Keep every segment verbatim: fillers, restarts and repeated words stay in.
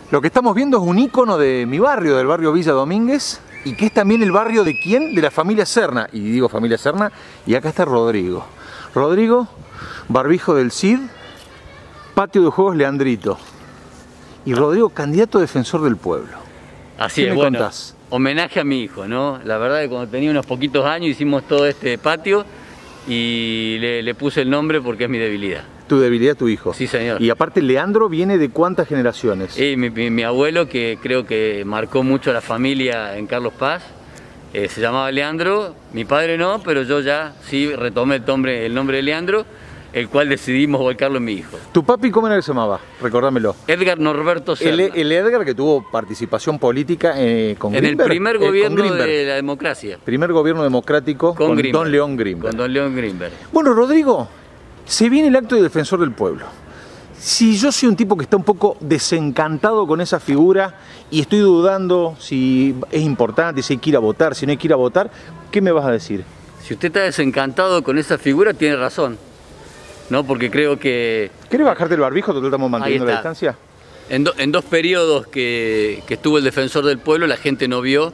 Lo que estamos viendo es un ícono de mi barrio, del barrio Villa Domínguez, y que es también el barrio de quién, de la familia Serna, y digo familia Serna, y acá está Rodrigo. Rodrigo, barbijo del Cid, patio de juegos Leandrito, y Rodrigo, candidato defensor del pueblo. Así ¿Qué es, me bueno, contás? Homenaje a mi hijo, ¿no? La verdad que cuando tenía unos poquitos años hicimos todo este patio y le, le puse el nombre porque es mi debilidad. Tu debilidad, tu hijo. Sí, señor. Y aparte, Leandro viene de cuántas generaciones. Y mi, mi, mi abuelo, que creo que marcó mucho a la familia en Carlos Paz, eh, se llamaba Leandro, mi padre no, pero yo ya sí retomé el nombre, el nombre de Leandro, el cual decidimos volcarlo en mi hijo. ¿Tu papi cómo era que se llamaba? Recordámelo. Edgar Norberto Serna. El, el Edgar que tuvo participación política eh, con En Grimberg. el primer Eh, gobierno con Grimberg. de la democracia. Primer gobierno democrático con, Con, con Grimberg. Don León Grimberg. Con Don León Grimberg. Bueno, Rodrigo, se viene el acto de defensor del pueblo. Si yo soy un tipo que está un poco desencantado con esa figura y estoy dudando si es importante, si hay que ir a votar, si no hay que ir a votar, ¿qué me vas a decir? Si usted está desencantado con esa figura, tiene razón. ¿No? Porque creo que ¿Querés bajarte el barbijo? Total, estamos manteniendo la distancia. En, do, en dos periodos que, que estuvo el defensor del pueblo, la gente no vio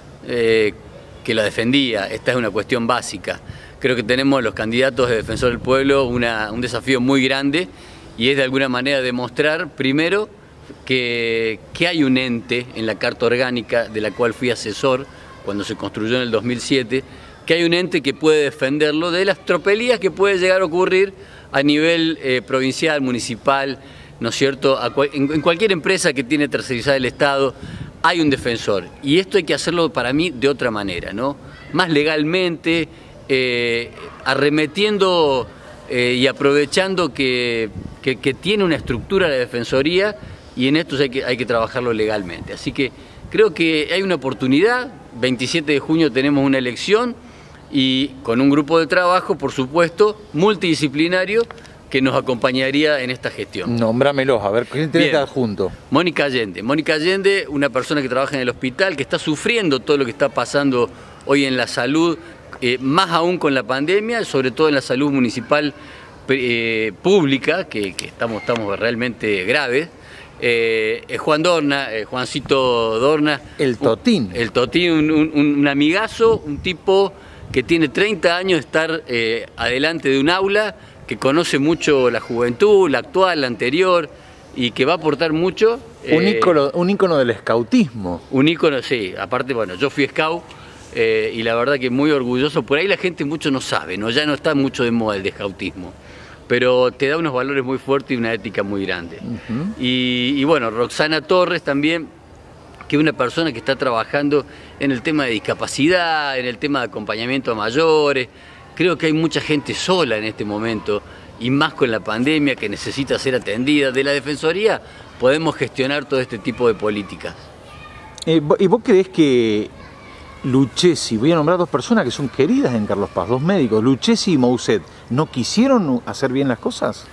eh, que la defendía. Esta es una cuestión básica. Creo que tenemos los candidatos de defensor del pueblo una, un desafío muy grande y es de alguna manera demostrar, primero, que, que hay un ente en la Carta Orgánica de la cual fui asesor cuando se construyó en el dos mil siete, que hay un ente que puede defenderlo de las tropelías que puede llegar a ocurrir a nivel eh, provincial, municipal, ¿no es cierto? A cual, en, en cualquier empresa que tiene tercerizada el Estado hay un defensor y esto hay que hacerlo para mí de otra manera, ¿no? Más legalmente, eh, arremetiendo eh, y aprovechando que, que, que tiene una estructura la Defensoría y en esto hay que, hay que trabajarlo legalmente. Así que creo que hay una oportunidad, veintisiete de junio tenemos una elección, y con un grupo de trabajo, por supuesto, multidisciplinario, que nos acompañaría en esta gestión. Nómbramelos, a ver, ¿quién tenés que adjunto? Mónica Allende. Mónica Allende, una persona que trabaja en el hospital, que está sufriendo todo lo que está pasando hoy en la salud, eh, más aún con la pandemia, sobre todo en la salud municipal eh, pública, que, que estamos, estamos realmente graves. Eh, Juan Dorna, eh, Juancito Dorna. El Totín. Un, el Totín, un, un, un amigazo, un tipo que tiene treinta años de estar eh, adelante de un aula, que conoce mucho la juventud, la actual, la anterior, y que va a aportar mucho. Un, eh, ícono, un ícono del escautismo. Un ícono, sí. Aparte, bueno, yo fui scout eh, y la verdad que muy orgulloso. Por ahí la gente mucho no sabe, ¿no? Ya no está mucho de moda el descautismo, pero te da unos valores muy fuertes y una ética muy grande. Uh-huh. y, y bueno, Roxana Torres también, que es una persona que está trabajando en el tema de discapacidad, en el tema de acompañamiento a mayores. Creo que hay mucha gente sola en este momento, y más con la pandemia, que necesita ser atendida. De la Defensoría podemos gestionar todo este tipo de políticas. Eh, ¿Y vos creés que Lucchesi, voy a nombrar dos personas que son queridas en Carlos Paz, dos médicos, Lucchesi y Mousset, no quisieron hacer bien las cosas?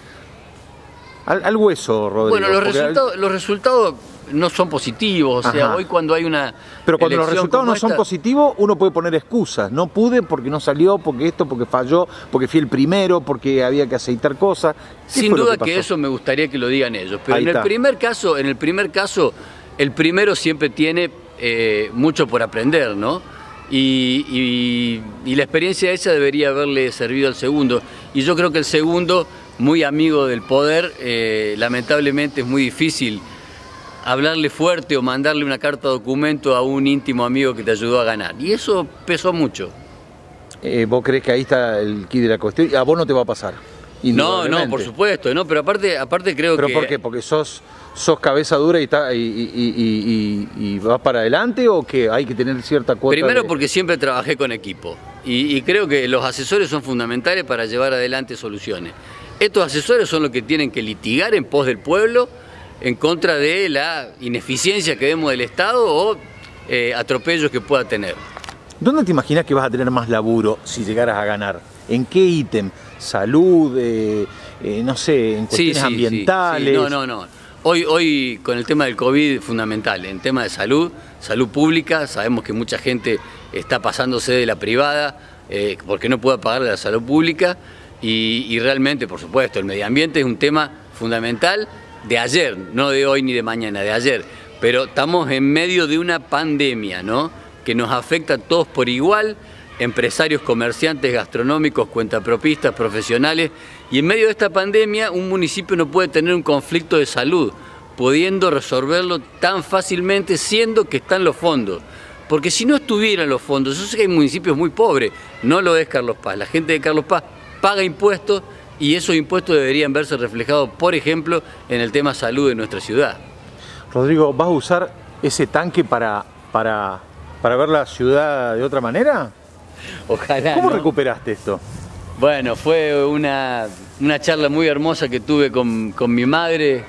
Al, al hueso, Rodrigo. Bueno, los resultados, al... los resultados no son positivos, o sea, Ajá. hoy cuando hay una Pero cuando los resultados no esta... son positivos, uno puede poner excusas. No pude porque no salió, porque esto, porque falló, porque fui el primero, porque había que aceitar cosas. Sin duda que, que eso me gustaría que lo digan ellos. Pero Ahí en está. el primer caso, en el primer caso, el primero siempre tiene eh, mucho por aprender, ¿no? Y, y, y la experiencia esa debería haberle servido al segundo. Y yo creo que el segundo, muy amigo del poder, eh, lamentablemente es muy difícil hablarle fuerte o mandarle una carta documento a un íntimo amigo que te ayudó a ganar. Y eso pesó mucho. Eh, ¿Vos creés que ahí está el quid de la cuestión? A vos no te va a pasar. No, no, por supuesto, no, pero aparte, aparte creo ¿Pero que... ¿Pero por qué? ¿Porque sos, sos cabeza dura y, está, y, y, y, y, y vas para adelante o que hay que tener cierta cuota? Primero de... porque siempre trabajé con equipo y, y creo que los asesores son fundamentales para llevar adelante soluciones. Estos asesores son los que tienen que litigar en pos del pueblo, en contra de la ineficiencia que vemos del Estado o eh, atropellos que pueda tener. ¿Dónde te imaginas que vas a tener más laburo si llegaras a ganar? ¿En qué ítem? ¿Salud? Eh, eh, no sé, en cuestiones sí, sí, ambientales. Sí, sí. No, no, no. Hoy, hoy con el tema del COVID fundamental, en tema de salud, salud pública, sabemos que mucha gente está pasándose de la privada eh, porque no puede pagar la salud pública y, y realmente, por supuesto, el medio ambiente es un tema fundamental de ayer, no de hoy ni de mañana, de ayer. Pero estamos en medio de una pandemia, ¿no?, que nos afecta a todos por igual, empresarios, comerciantes, gastronómicos, cuentapropistas, profesionales. Y en medio de esta pandemia, un municipio no puede tener un conflicto de salud, pudiendo resolverlo tan fácilmente, siendo que están los fondos. Porque si no estuvieran los fondos, yo sé que hay municipios muy pobres, no lo es Carlos Paz. La gente de Carlos Paz paga impuestos y esos impuestos deberían verse reflejados, por ejemplo, en el tema salud de nuestra ciudad. Rodrigo, ¿vas a usar ese tanque para, para, para ver la ciudad de otra manera? Ojalá. ¿Cómo ¿no? recuperaste esto? Bueno, fue una, una charla muy hermosa que tuve con, con mi madre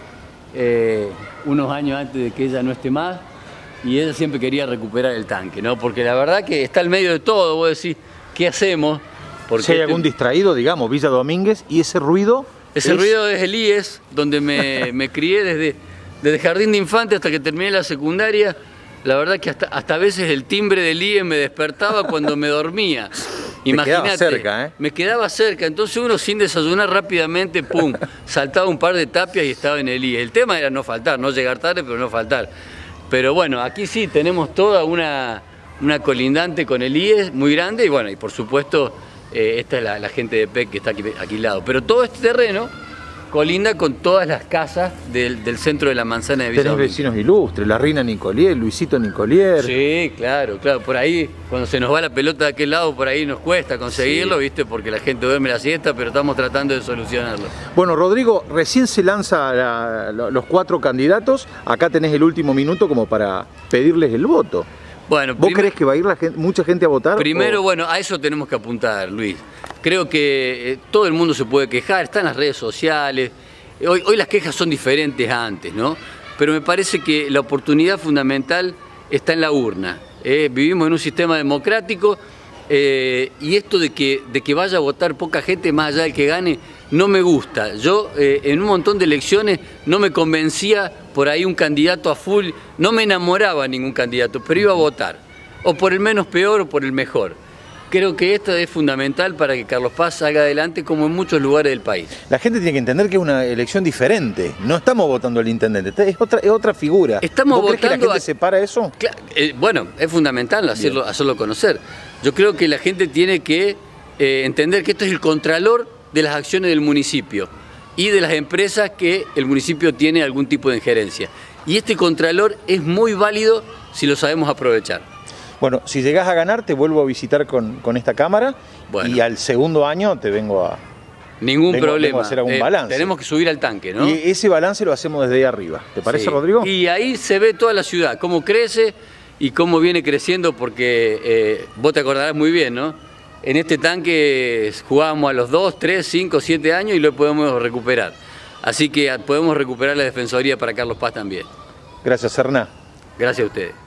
eh, unos años antes de que ella no esté más, y ella siempre quería recuperar el tanque, ¿no? Porque la verdad que está al medio de todo, vos decís, ¿qué hacemos? Porque si hay algún este... distraído, digamos, Villa Domínguez, y ese ruido... Ese es... ruido es el I E S, donde me, me crié desde, desde jardín de infante hasta que terminé la secundaria. La verdad que hasta, hasta a veces el timbre del I E S me despertaba cuando me dormía. Imagínate, me quedaba cerca, ¿eh? Me quedaba cerca, entonces uno sin desayunar rápidamente, pum, saltaba un par de tapias y estaba en el I E S. El tema era no faltar, no llegar tarde, pero no faltar. Pero bueno, aquí sí tenemos toda una, una colindante con el I E S muy grande y bueno, y por supuesto eh, esta es la, la gente de P E C que está aquí, aquí al lado. Pero todo este terreno colinda con todas las casas del, del centro de la manzana de Villa Tenés Domínguez. vecinos ilustres, la Reina Nicolier, Luisito Nicolier. Sí, claro, claro. Por ahí, cuando se nos va la pelota de aquel lado, por ahí nos cuesta conseguirlo, sí. ¿Viste? Porque la gente duerme la siesta, pero estamos tratando de solucionarlo. Bueno, Rodrigo, recién se lanzan la, los cuatro candidatos. Acá tenés el último minuto como para pedirles el voto. Bueno, ¿Vos crees que va a ir la gente, mucha gente a votar? Primero, o... bueno, a eso tenemos que apuntar, Luis. Creo que eh, todo el mundo se puede quejar, está en las redes sociales. Hoy, hoy las quejas son diferentes a antes, ¿no? Pero me parece que la oportunidad fundamental está en la urna. ¿eh? Vivimos en un sistema democrático eh, y esto de que, de que vaya a votar poca gente más allá del que gane, no me gusta. Yo eh, en un montón de elecciones no me convencía por ahí un candidato a full, no me enamoraba ningún candidato, pero iba a votar, o por el menos peor o por el mejor. Creo que esto es fundamental para que Carlos Paz salga adelante como en muchos lugares del país. La gente tiene que entender que es una elección diferente, no estamos votando al intendente, es otra, es otra figura. Estamos ¿Vos crees que la gente a... separa eso? Claro, eh, bueno, es fundamental hacerlo, hacerlo conocer. Yo creo que la gente tiene que eh, entender que esto es el contralor de las acciones del municipio y de las empresas que el municipio tiene algún tipo de injerencia. Y este contralor es muy válido si lo sabemos aprovechar. Bueno, si llegás a ganar, te vuelvo a visitar con, con esta cámara, bueno, y al segundo año te vengo a... Ningún vengo, problema. Vengo a hacer algún eh, balance. Tenemos que subir al tanque, ¿no? Y ese balance lo hacemos desde ahí arriba. ¿Te parece, sí, Rodrigo? Y ahí se ve toda la ciudad, cómo crece y cómo viene creciendo, porque eh, vos te acordarás muy bien, ¿no? En este tanque jugábamos a los dos, tres, cinco, siete años y lo podemos recuperar. Así que podemos recuperar la Defensoría para Carlos Paz también. Gracias, Hernán. Gracias a ustedes.